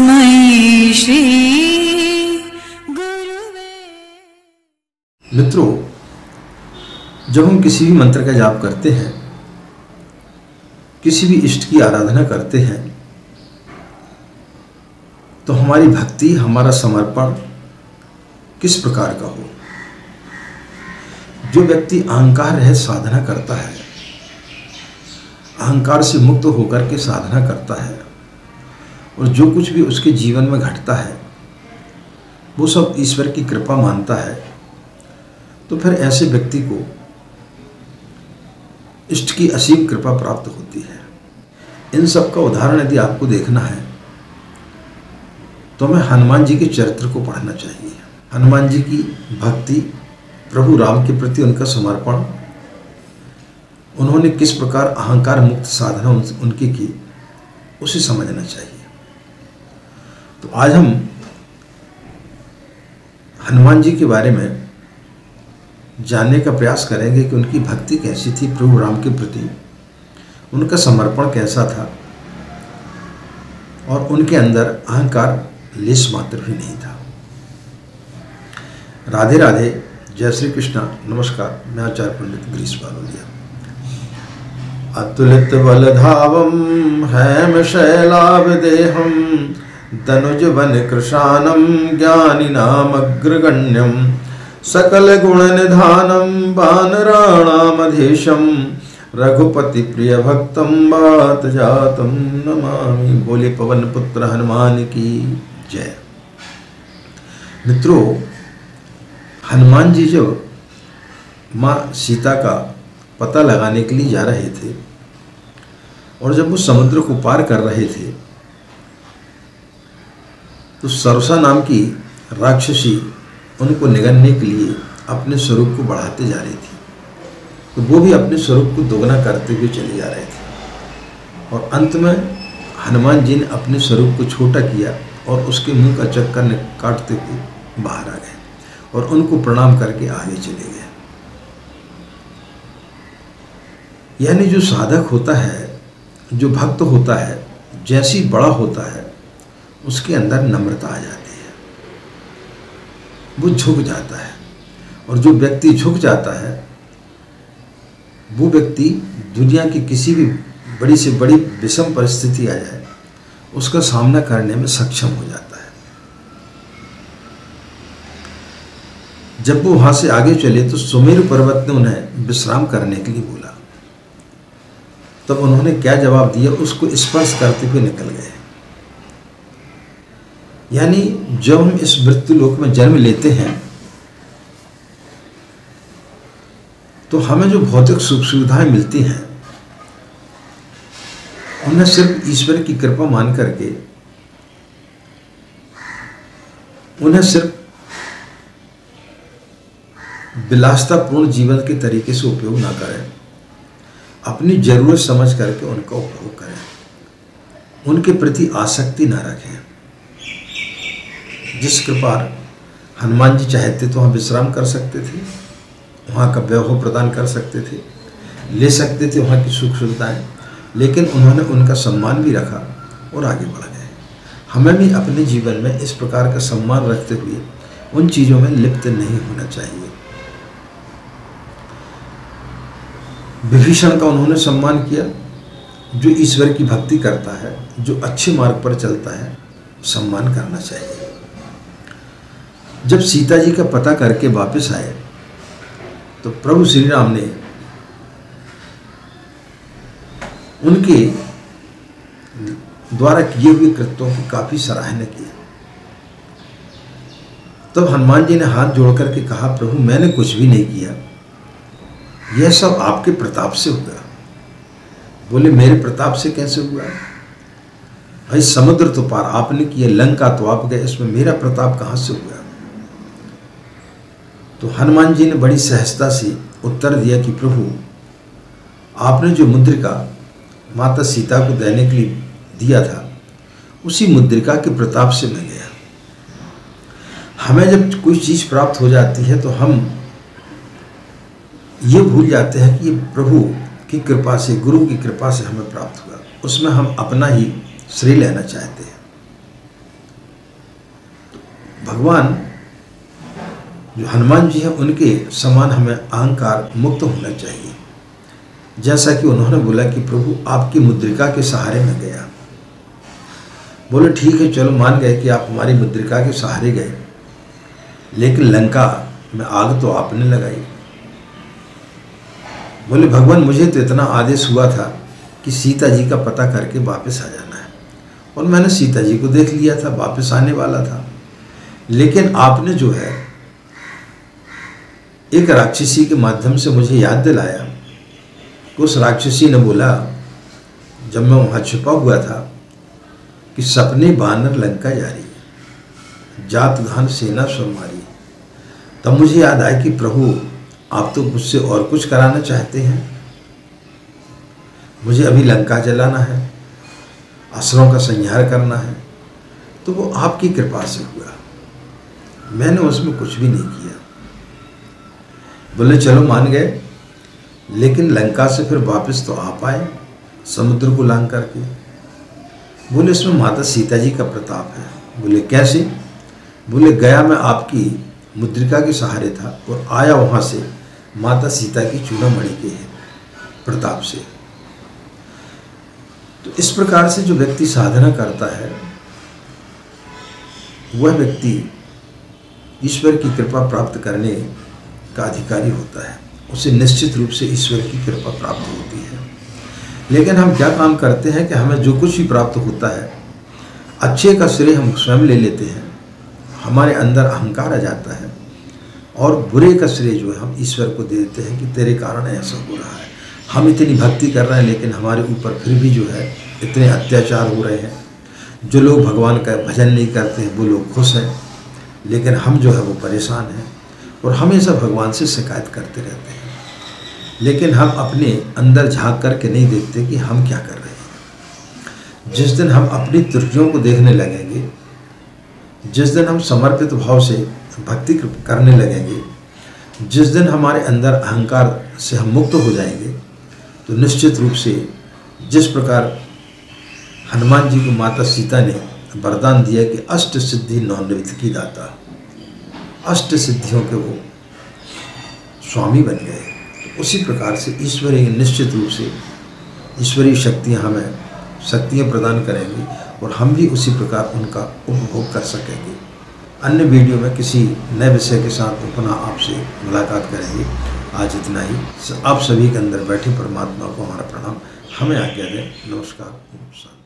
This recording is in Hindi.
तस्मै श्री गुरुवे। मित्रों, जब हम किसी भी मंत्र का जाप करते हैं, किसी भी इष्ट की आराधना करते हैं, तो हमारी भक्ति, हमारा समर्पण किस प्रकार का हो। जो व्यक्ति अहंकार रहित साधना करता है, अहंकार से मुक्त होकर के साधना करता है और जो कुछ भी उसके जीवन में घटता है वो सब ईश्वर की कृपा मानता है, तो फिर ऐसे व्यक्ति को इष्ट की असीम कृपा प्राप्त होती है। इन सब का उदाहरण यदि आपको देखना है तो हमें हनुमान जी के चरित्र को पढ़ना चाहिए। हनुमान जी की भक्ति, प्रभु राम के प्रति उनका समर्पण, उन्होंने किस प्रकार अहंकार मुक्त साधना उनकी की, उसे समझना चाहिए। तो आज हम हनुमान जी के बारे में जानने का प्रयास करेंगे कि उनकी भक्ति कैसी थी प्रभु राम के प्रति, उनका समर्पण कैसा था और उनके अंदर अहंकार लेश मात्र भी नहीं था। राधे राधे, जय श्री कृष्णा, नमस्कार। मैं आचार्य पंडित गिरीश बालोलिया। अतुलित बलधावम हैम शैलावदेहम दनुज वन कृशानम ज्ञानिनाम अग्रगण्यम सकल गुण निधानम वानराणामधीशम रघुपति प्रिय भक्तम वात जातम नमामि। बोले पवन पुत्र हनुमान की जय। मित्रों, हनुमान जी जब माँ सीता का पता लगाने के लिए जा रहे थे और जब वो समुद्र को पार कर रहे थे तो सरसा नाम की राक्षसी उनको निगलने के लिए अपने स्वरूप को बढ़ाते जा रही थी, तो वो भी अपने स्वरूप को दोगुना करते हुए चले जा रहे थे और अंत में हनुमान जी ने अपने स्वरूप को छोटा किया और उसके मुंह का चक्कर काटते हुए बाहर आ गए और उनको प्रणाम करके आगे चले गए। यानी जो साधक होता है, जो भक्त होता है, जैसी बड़ा होता है उसके अंदर नम्रता आ जाती है, वो झुक जाता है। और जो व्यक्ति झुक जाता है वो व्यक्ति दुनिया की किसी भी बड़ी से बड़ी विषम परिस्थिति आ जाए उसका सामना करने में सक्षम हो जाता है। जब वो वहां से आगे चले तो सुमेरु पर्वत ने उन्हें विश्राम करने के लिए बोला, तब उन्होंने क्या जवाब दिया उसको स्पर्श करते हुए निकल गए। यानी जब हम इस मृत्यु लोक में जन्म लेते हैं तो हमें जो भौतिक सुख सुविधाएं मिलती हैं उन्हें सिर्फ ईश्वर की कृपा मान करके उन्हें सिर्फ विलासतापूर्ण जीवन के तरीके से उपयोग ना करें, अपनी जरूरत समझ करके उनका उपयोग करें, उनके प्रति आसक्ति ना रखें। जिस प्रकार हनुमान जी चाहते तो वहाँ विश्राम कर सकते थे, वहाँ का वैभव प्रदान कर सकते थे, ले सकते थे वहाँ की सुख सुविधाएं, लेकिन उन्होंने उनका सम्मान भी रखा और आगे बढ़ गए। हमें भी अपने जीवन में इस प्रकार का सम्मान रखते हुए उन चीज़ों में लिप्त नहीं होना चाहिए। विभीषण का उन्होंने सम्मान किया, जो ईश्वर की भक्ति करता है, जो अच्छे मार्ग पर चलता है, सम्मान करना चाहिए। जब सीता जी का पता करके वापस आए तो प्रभु श्री राम ने उनके द्वारा किए हुए कृत्यों की काफी सराहना की। तब हनुमान जी ने हाथ जोड़ करके कहा, प्रभु मैंने कुछ भी नहीं किया, यह सब आपके प्रताप से हुआ। बोले मेरे प्रताप से कैसे हुआ? भाई समुद्र तो पार आपने किया, लंका तो आप गए, इसमें मेरा प्रताप कहाँ से हुआ? तो हनुमान जी ने बड़ी सहजता से उत्तर दिया कि प्रभु आपने जो मुद्रिका माता सीता को देने के लिए दिया था उसी मुद्रिका के प्रताप से मैं गया। हमें जब कोई चीज़ प्राप्त हो जाती है तो हम ये भूल जाते हैं कि ये प्रभु की कृपा से, गुरु की कृपा से हमें प्राप्त हुआ, उसमें हम अपना ही श्रेय लेना चाहते हैं। भगवान जो हनुमान जी हैं उनके समान हमें अहंकार मुक्त होना चाहिए। जैसा कि उन्होंने बोला कि प्रभु आपकी मुद्रिका के सहारे में गया। बोले ठीक है, चलो मान गए कि आप हमारी मुद्रिका के सहारे गए, लेकिन लंका में आग तो आपने लगाई। बोले भगवान मुझे तो इतना आदेश हुआ था कि सीता जी का पता करके वापस आ जाना है, और मैंने सीता जी को देख लिया था, वापस आने वाला था। लेकिन आपने जो है एक राक्षसी के माध्यम से मुझे याद दिलाया। उस राक्षसी ने बोला, जब मैं वहाँ छिपा हुआ था, कि सपने बानर लंका जारी, जात धान सेना स्वमारी। तब मुझे याद आया कि प्रभु आप तो मुझसे और कुछ कराना चाहते हैं, मुझे अभी लंका जलाना है, असुरों का संहार करना है, तो वो आपकी कृपा से हुआ, मैंने उसमें कुछ भी नहीं किया। बोले चलो मान गए, लेकिन लंका से फिर वापस तो आप आए समुद्र को लांग करके। बोले इसमें माता सीता जी का प्रताप है। बोले कैसे? बोले गया मैं आपकी मुद्रिका के सहारे था और आया वहाँ से माता सीता की चूड़ामणि के प्रताप से। तो इस प्रकार से जो व्यक्ति साधना करता है वह व्यक्ति ईश्वर की कृपा प्राप्त करने का अधिकारी होता है, उसे निश्चित रूप से ईश्वर की कृपा प्राप्त होती है। लेकिन हम क्या काम करते हैं कि हमें जो कुछ भी प्राप्त होता है, अच्छे का श्रेय हम स्वयं ले लेते हैं, हमारे अंदर अहंकार आ जाता है, और बुरे का श्रेय जो है हम ईश्वर को दे देते हैं कि तेरे कारण ऐसा हो रहा है। हम इतनी भक्ति कर रहे हैं, लेकिन हमारे ऊपर फिर भी जो है इतने अत्याचार हो रहे हैं। जो लोग भगवान का भजन नहीं करते हैं वो लोग खुश हैं, लेकिन हम जो है वो परेशान हैं और हमेशा भगवान से शिकायत करते रहते हैं। लेकिन हम अपने अंदर झांक करके नहीं देखते कि हम क्या कर रहे हैं। जिस दिन हम अपनी त्रुटियों को देखने लगेंगे, जिस दिन हम समर्पित भाव से भक्ति करने लगेंगे, जिस दिन हमारे अंदर अहंकार से हम मुक्त हो जाएंगे, तो निश्चित रूप से जिस प्रकार हनुमान जी को माता सीता ने वरदान दिया कि अष्ट सिद्धि नौनिवृत्त की दाता, अष्ट सिद्धियों के वो स्वामी बन गए। उसी प्रकार से ईश्वरीय निश्चित रूप से ईश्वरीय शक्तियाँ हमें शक्तियाँ प्रदान करेंगी और हम भी उसी प्रकार उनका उपभोग कर सकेंगे। अन्य वीडियो में किसी नए विषय के साथ पुनः आपसे मुलाकात करेंगे। आज इतना ही। आप सभी के अंदर बैठे परमात्मा को हमारा प्रणाम। हमें आज्ञा दें। नमस्कार।